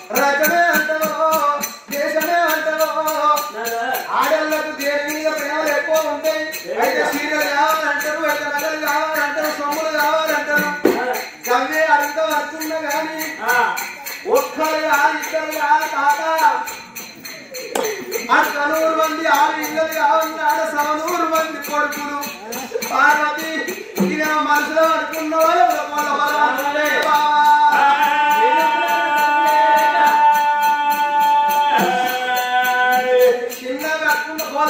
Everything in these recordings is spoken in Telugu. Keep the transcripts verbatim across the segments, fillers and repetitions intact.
రకమే అంటావో దేశమే అంటావో ఆడళ్ళకు దేని మీద ప్రేమలు ఎక్కువ ఉంటాయి. అయితే చీరలు కావాలంటారు, అయితే నగలు కావాలంటారు, సొమ్ములు కావాలంటారు. గవ్వే అడుగుతా వస్తున్నా గాని ఒక్కరు కాదు ఇద్దరు కాదు తాత అక్కనూరు మంది ఆరు ఇళ్ళలు కావాలన్నాడు. సవనూరు మంది కొడుకులు పార్వతి ఇక మనసులో అనుకున్న వాళ్ళు చిన్నగా అనుకున్న పోల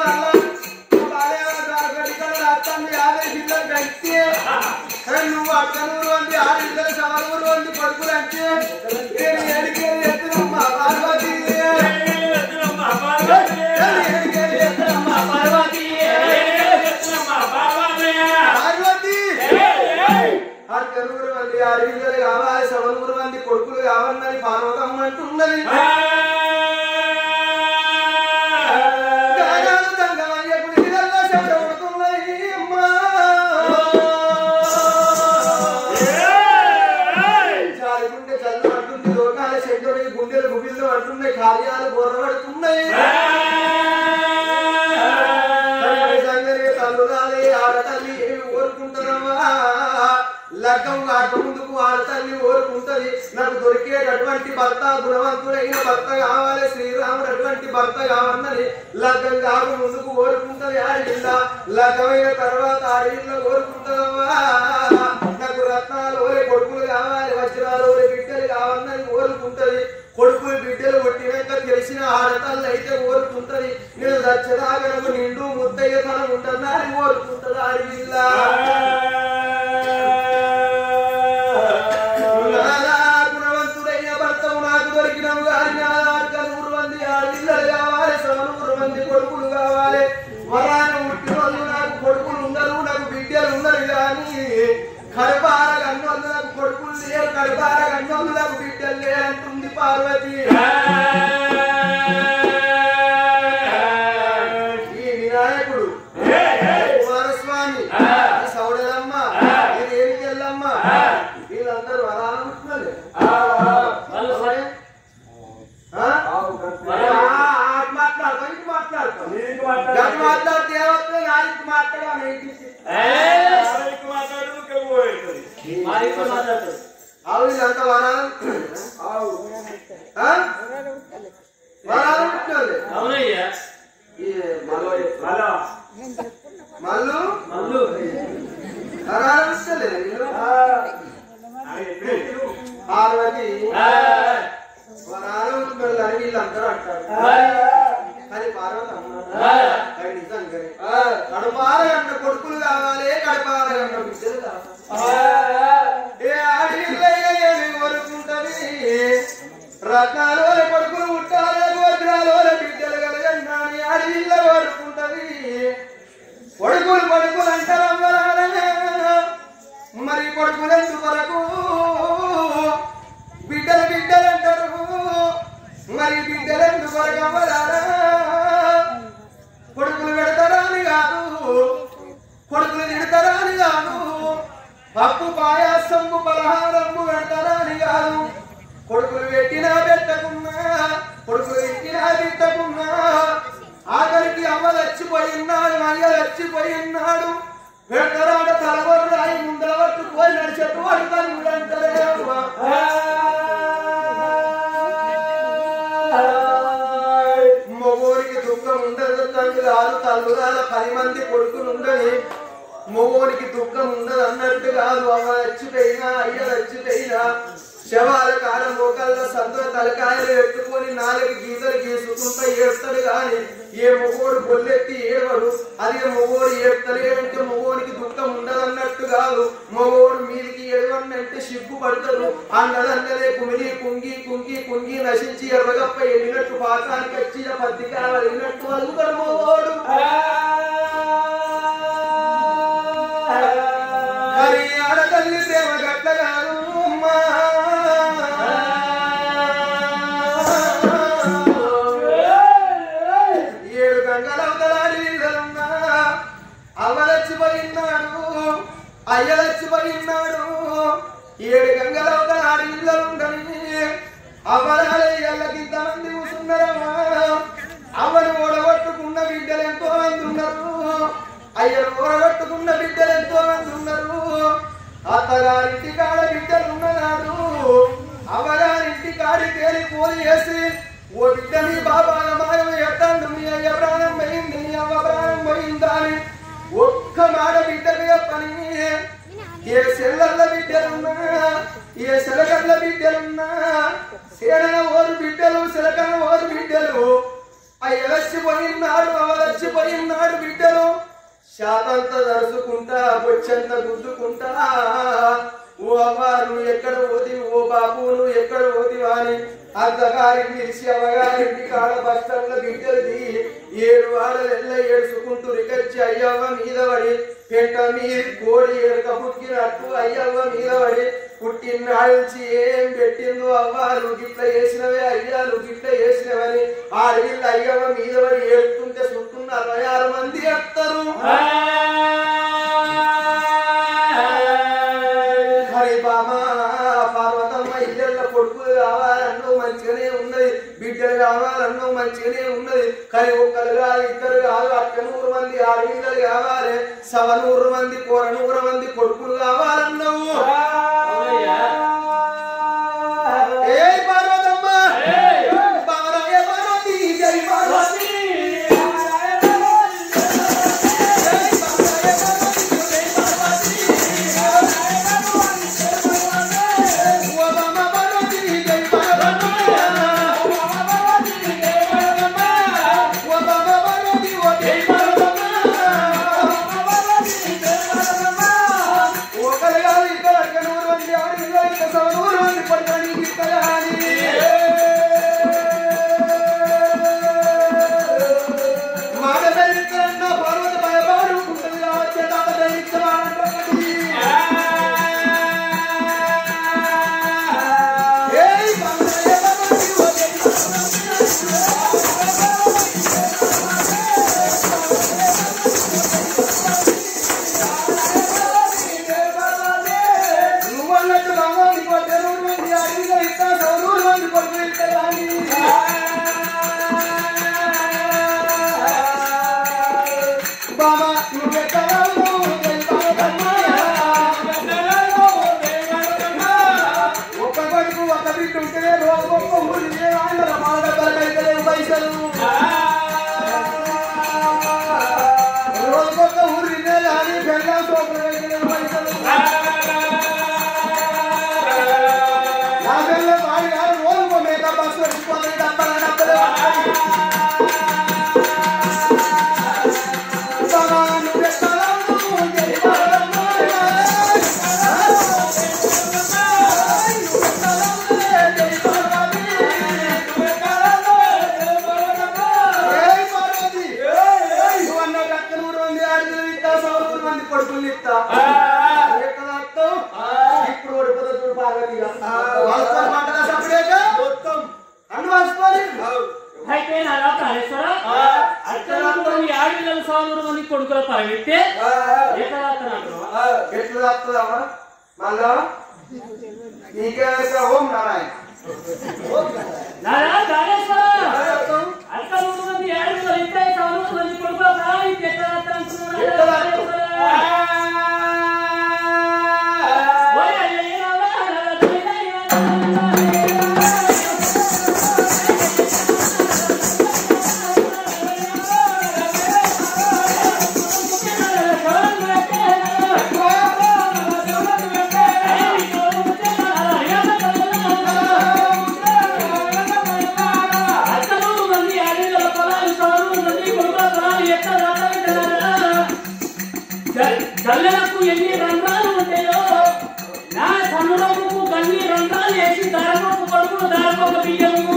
అత్తండి యాభై పిల్లలు పెంచి నువ్వు అక్కనూరు మంది ఆరు ఇళ్ళలు సవనూరు మంది కొడుకులు అంటే నేను ఏడికేది ఎత్తునమ్మా పార్వతి ఆరు ఇళ్ళలు కావాలి సవనూరు మంది కొడుకులు కావాలని పార్వతమ్మ అంటున్నది. జాలిగుండె చల్లు అంటుంది, లోకాల చెడ్డోడి గుండెలు గుబిళ్ళు అంటున్నాయి, కార్యాలు బొర్రబడుతున్నాయి. తల్లురాలే ఆడతల్లి ఏమి కోరుకుంటున్నావా? లగ్గం కాక ముందుకు ఆడతల్లి కోరుకుంటది నాకు దొరికేటటువంటి భర్త గుణవంతుడైన భర్త కావాలి, శ్రీరాముడు అటువంటి భర్త కావాలని లగ్గం కాక ముందుకు కోరుకుంటది. ఆడిల్ల లగ్గమైన తర్వాత ఆడిల్ల కోరుకుంటుందమ్మా నాకు రత్నాలు ఓరే కొడుకులు కావాలి, వజ్రాలు ఓరే బిడ్డలు కావాలని కోరుకుంటది. కొడుకులు బిడ్డలు కొట్టినాక తెలిసిన ఆడతల్లి అయితే కోరుకుంటది నేను దచ్చదాగనకు నిండు ముద్దయ్యతనం ఉంటున్నారని కోరుకుంటది. ఆడిల్ల గుణవంతుడైన భర్తవు నాకు దొరికినవు గారి నూరు మంది ఆడపిల్లలు కావాలి, సవనూరు మంది కొడుకులు కావాలి. వరాన పుట్టిన వాళ్ళు నాకు కొడుకులు ఉండరు, నాకు బిడ్డలు ఉండరు. కానీ కడపార గన్నోళ్ళు నాకు కొడుకులు లేరు, కడపార గన్నోళ్ళు నాకు బిడ్డలు లేరంటుంది పార్వతి. ఈ వినాయకుడు కుమారస్వామి సౌడలమ్మ ఇది ఏమిటి వెళ్ళమ్మ వీళ్ళందరూ వరాలు పుట్టినలే మాట్లాడతాం ఇంటి మాట్లాడతాం మాట్లాడితే ఏమవుతుంది నాలుగు మాట్లాడాలి అవు వీళ్ళంతా వరాలు వరాలు పుట్టినలే మల్లు మల్లు వరాలు పుట్టలే పార్వతి వరాలు పుట్టినని వీళ్ళందరూ అంటారు. కానీ పార్వతి అమ్మ నిజంగానే కడపార గంట కొడుకులు కావాలి, కడపార గంట బిడ్డలు కావాలి. ఏ ఆడిల్లేమి కోరుకుంటది రత్నాలు కొడుకులు పుట్టాలి, వజ్రాలు బిడ్డలు కలగండి ఆడిల్ల కోరుకుంటది. కొడుకులు కొడుకులు అంటారు మరి కొడుకులు ఎందుకు కొరకు, బిడ్డలు బిడ్డలు అంటారు మరి బిడ్డలు ఎందుకు కొరకు అవ్వరారా? కొడుకులు పెడతారా అని కాదు, కొడుకులు తిడతారా అని కాదు, పప్పు పాయాసంపు పలహారంపు పెడతారా అని కాదు. కొడుకులు పెట్టినా పెట్టకున్నా, కొడుకులు పెట్టినా తిట్టకున్నా ఆఖరికి అమ్మ చచ్చిపోయిన్నాడు, మయ్య చచ్చిపోయిన్నాడు. పెడతారాట తలవరు రాయి ముందర పట్టుకొని నడిచెట్టు పడతాను అంటారే అమ్మ. మొగోరికి దుఃఖం ఉండదు తండ్రులు తల్లురాల పది మంది కొడుకులు ఉండని మొగోరికి దుఃఖం ఉండదు అన్నట్టు కాదు. అమ్మ చచ్చిపోయినా అయ్య చచ్చిపోయినా శవాల కాలం మోకాళ్ళ సంతలో తలకాయలు పెట్టుకొని నాలుగు గీతలు గీసుకుంటా ఏడుస్తాడు. కానీ ఏ మొగోడు బొల్లెత్తి ఏడవడు. అదే మొగోడు ఏడుతలేడంటే మొగోనికి దుఃఖం ఉండదు అన్నట్టు కాదు. మొగోడు మీదికి ఏడవన్నంటే సిగ్గు పడతాడు. అన్నదండలే కుమిలి కుంగి కుంగి కుంగి నశించి ఎర్రగప్ప వెళ్ళినట్టు పాకానికి వచ్చి పత్రికా వెళ్ళినట్టు అలుగుతాడు మొగోడు. మరి ఆడతల్లి ప్రేమ గట్ల కాదు అమ్మా. ఏడు గంగలవతలాడి ఇళ్ళలున్నా అవ్వలచ్చిపోయినాడు, అయ్యలచ్చిపోయినాడు. ఏడు గంగలవతలాడి ఇళ్ళలుండని అవరాలే ఎల్లకింత మంది కూసున్నారమ్మా అవరు ఓడగొట్టుకున్న బిడ్డలు ఎంతో మంది ఉన్నారు అయ్యను ఓడగొట్టుకున్న బిడ్డలు ఎంతో మంది ఉన్నారు అత్తగారింటి కాడ బిడ్డలు ఉన్ననాడు అవగారింటి కాడి తేలి పోలి వేసి ఓ బిడ్డ మీ బాబా మాయం ఎత్తండు మీ అయ్య ప్రాణం పోయింది మీ అవ్వ ప్రాణం పోయిందా అని ఒక్క మాట బిడ్డలు చెప్పని ఏ సెల్లల్ల బిడ్డలున్నా ఏ సెలకల్ల బిడ్డలున్నా సేన ఓరు బిడ్డలు సెలకన ఓరు బిడ్డలు అయ్యలచ్చిపోయినాడు అవలచ్చిపోయినాడు బిడ్డలు శాతంత దరుచుకుంటా బొచ్చంత గుద్దుకుంటా ఓ అవ్వ నువ్వు ఎక్కడ పోతివి ఓ బాబు నువ్వు ఎక్కడ పోతివా అని అత్తగారికి నిలిచి అవ్వగారికి కాళ్ళ బస్టంలో బిడ్డలది ఏడు వాడలు ఎల్ల ఏడుచుకుంటూ రికచ్చి అయ్యవ్వ మీద పడి పెంట మీద కోడి ఎరుక పుట్టినట్టు అయ్యవ్వ మీద పడి పుట్టినాడు నుంచి ఏం పెట్టిందో అవ్వ నువ్వు గిట్ల వేసినవే అయ్యా నువ్వు గిట్ల వేసినవని ఆడవిళ్ళు అయ్యవ్వ మీద పడి ఏడుతుంటే చుట్టూ అరవై ఆరు మంది వస్తారు హరి బామా పార్వతమ్మ ఇళ్ళ కొడుకులు కావాలన్నో మంచిగానే ఉన్నది బిడ్డలు కావాలన్నో మంచిగానే ఉన్నది కానీ ఒక్కరు కాదు ఇద్దరు కాదు అక్క నూరు మంది ఆడపిల్లలు కావాలి సవ నూరు మంది కూర నూరు మంది కొడుకులు కావాలన్నావు ఏ పార్వతమ్మ బారాయ పార్వతి జై పార్వతి కొడుకుల పరగెత్తే ఎట్లా మళ్ళా నీకే ఓం నారాయణ గల్లలకు ఎన్ని రంధ్రాలు ఉంటాయో నా సముద్రముకు గన్ని రంధ్రాలు వేసి దారకొక కొడుకులు దారకొక బియ్యము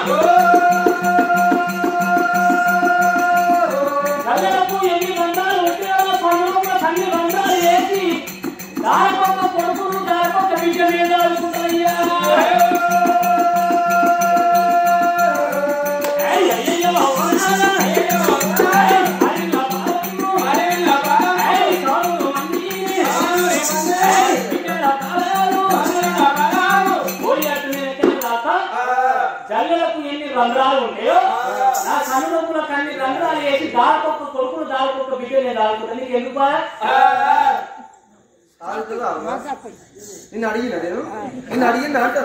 గల్లలకు ఎన్ని రంధ్రాలు ఉంటాయో సముద్రంలో కన్ని రంధ్రాలు వేసి దారకొక కొడుకులు దారకొక బియ్యం మీద అనుకుంటాయ్యా Hey! జల్లెలకు ఎన్ని రంధ్రాలు ఉంటాయో నా కనునొప్పుల కన్ని రంధ్రాలు వేసి దారికొక్క కొడుకులు దారికొక్క బిడ్డ నేను దారుకుంటా నీకు ఎందుకు బాగా నిన్ను అడిగిన నేను నిన్ను అడిగింది అంటారు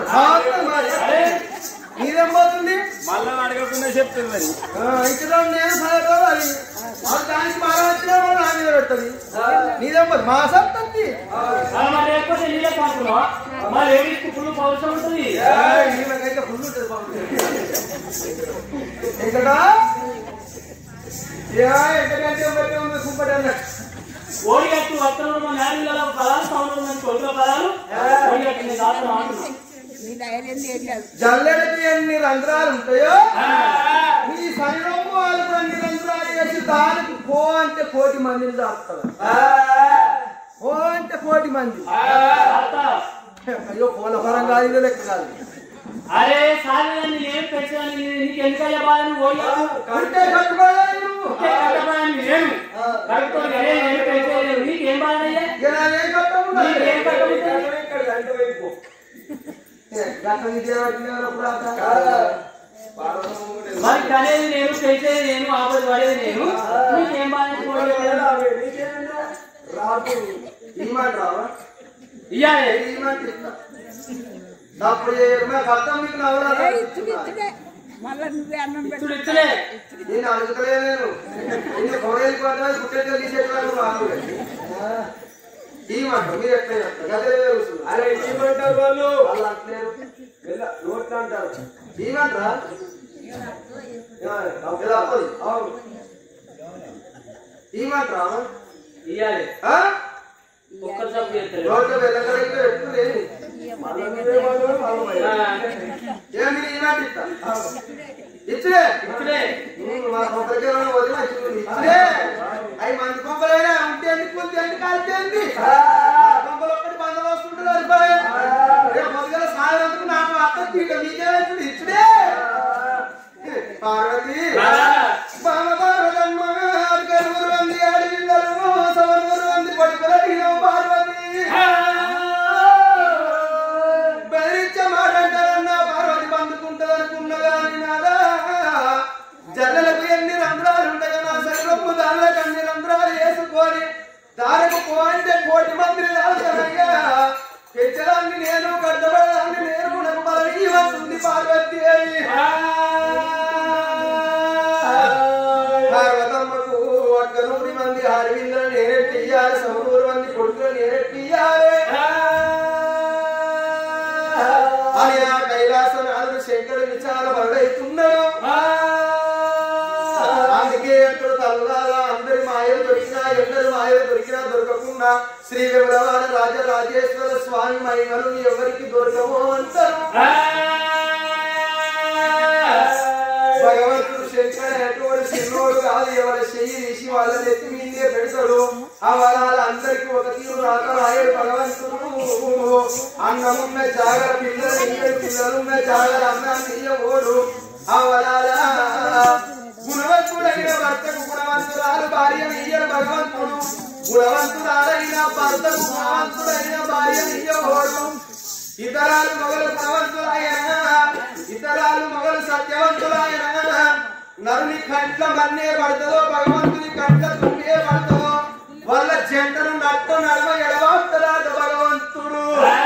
నీదేం పోతుంది మళ్ళా అడగకుండా చెప్తుంది మరి ఇక్కడ నేను సరే దానికి బాగా వచ్చినా నా మీద పెడుతుంది నీదేం పోతుంది మా సత్తుంది లేకపోతే నీళ్ళే కాకున్నావా మా లేడీస్ ఫుల్ పౌరుషం ఉంటుంది నీళ్ళకైతే ఫుల్ ఉంటుంది ఎక్కడ ఎంతకంటే బట్టి ఉంది సూపర్ అన్నట్టు ఓడిగట్టు వస్త్రంలో నాలుగు పదాలు సంవత్సరం కొడుకుల పదాలు ఓడిగట్టు నేను దాంట్లో ఆడుతున్నాను జల్లెడకి ఎన్ని రంధ్రాలు ఉంటాయో నీ శరీరము వాళ్ళకు అన్ని రంధ్రాలు వేసి దానికి పో అంటే కోటి మందిని దాస్తారు పో అంటే కోటి మంది అయ్యో పోల పరం కాదు ఇదే లెక్క కాదు అరే సార్ నేను పెట్టాను నీకు ఎందుకయ్యా బాధ అంటే కట్టుకోవాలి నువ్వు నేను కట్టుకోవాలి నేను పెట్టాను నీకేం బాధ అయ్యా ఏం కట్టము నీకేం కట్టబోతుంది మరి కనేది నేను పెంచేది నేను ఆపది పడేది నేను నీకేం బాధ ఇయ్యాలి అర్థం మీకు నవ్వరా ఇప్పుడు ఇచ్చలే నేను అడుగుతలేదు నేను కొరలు పడ్డా పుట్టెలు తీసేటప్పుడు ఏమంటారు మీరు ఎట్లా చెప్తారు అరే ఏమంటారు వాళ్ళు వాళ్ళు అంటలేరు నోట్లు అంటారు ఏమంటారా ఏమంటారా ఇయ్యాలి ఒక్కరు సబ్బు చేస్తారు నోట్లో వెళ్ళగలిగితే ఎప్పుడు ఏమి ఈనాటి ఇచ్చుడే ఇప్పుడే మా కొబ్బరికాయ వదిలే ఇచ్చుడే అవి మంది కొబ్బరైనా ఉంటే ఎందుకు ఎందుకు కలిపేంది కొబ్బలు ఒక్కటి బందలు వస్తుంటారు పొద్దుగల సాయంత్రం నాకు అక్క తీట మీకేమైతుంది ఇచ్చుడే పార్వతి పార్వతమ్మ అడిగలుగురు మంది అడిగిల్లరు సవనూరు మంది పడుకులు అడిగినావు పార్వతి బెదిరించే మాట అంటారన్నా పార్వతి పందుకుంటుంది అనుకున్నదా నాదా జల్లలకు ఎన్ని రంధ్రాలు ఉండగా నా శరీరపు దానిలకు అన్ని రంధ్రాలు వేసుకొని దానికి పోయింటే కోటి మందిని దాల్చనయ్యా పెంచడాన్ని నేను కట్టబడడాన్ని నేను నాకు మరణ ఇవ్వండి పార్వతి అని పార్వతమ్మకు ఒక్క నూరు మంది ఆడవిల్లను నేనే తీయాలి సమనూరు మంది కొడుకులు నేనే తీయాలి అని ఆ కైలాసనాథుడు శంకరు విచార బరుడైతున్నాడు అందుకే అక్కడ తల్లారా అందరి మాయలు దొరికినా ఎందరు మాయలు దొరికినా దొరకకుండా శ్రీ విమలవాడ రాజరాజేశ్వర స్వామి మహిమలు ఎవరికి దొరకమో అంటారు భగవంతుడు శంకర ఎటువంటి చిన్నోడు కాదు ఎవరి చెయ్యి తీసి వాళ్ళని ఎత్తి మీదే పెడతాడు ఆ వరాల అందరికి ఒక తీరు రాక రాయడు భగవంతుడు అన్నమున్న జాగర పిల్లలు ఇయ్యడు పిల్లలున్న జాగర అన్నాన్ని ఇయ్యబోడు ఆ వరాల గుణవంతుడైన భర్తకు గుణవంతురాలు భార్యను ఇయ్యడు భగవంతుడు గుణవంతురాలైన భర్తకు గుణవంతుడైన భార్యను ఇయ్యబోడు ఇతరాలు మొగలు గుణవంతులాయన ఇతరాలు మొగలు సత్యవంతులాయన నరుని కంట్ల మన్నే పడతదో భగవంతుని కంట్ల తుంగే పడతదో వాళ్ళ జంటను నట్టు నడవ ఎడవాస్తారాట భగవంతుడు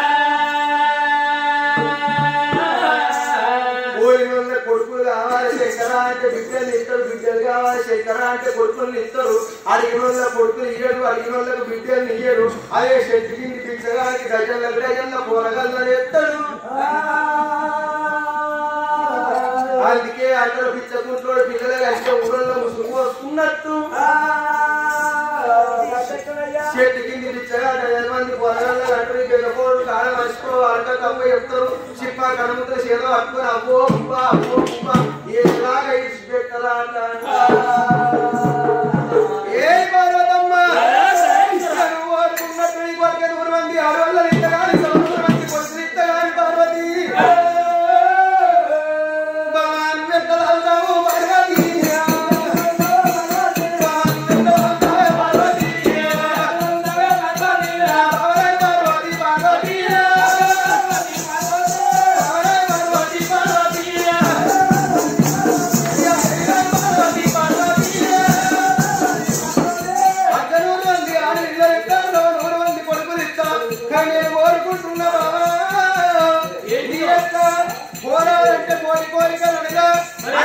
పోయిన కొడుకులు కావాలి శంకర అంటే బిడ్డలు ఇస్తారు బిడ్డలు కావాలి శంకర అంటే కొడుకులు ఇస్తారు అడిగిన వాళ్ళ కొడుకులు ఇయ్యడు అడిగిన వాళ్ళకు బిడ్డలు ఇయ్యడు అదే చెట్టు కింది పిచ్చగానికి గజల గజల కూరగల్లని ఎత్తాడు అందుకే అందరూ పిచ్చకుంట్లో పిల్లలు అంటే ఊళ్ళో ముసుగు వస్తున్నట్టు చెట్టు కింది పిచ్చగా డజన్ మంది పొరగల్లో కట్టుకుని పెద్దపోడు కాడ మర్చిపో అడ్డ తప్ప చెప్తారు చిప్ప కనుముతో చేదో పట్టుకుని అబ్బో ఉబ్బ అబ్బో ఉబ్బ ఏలాగా ఇచ్చి పెట్టరా అంట ఏ పార్వతమ్మ ఓడుకున్నట్టు నీ కొడుకు నూరు మంది ఆడవాళ్ళు ఇంతగాని సంవత్సరం మంది కొడుకులు ఇంతగాని పార్వతి Yeah. కోరి కోరికలుగా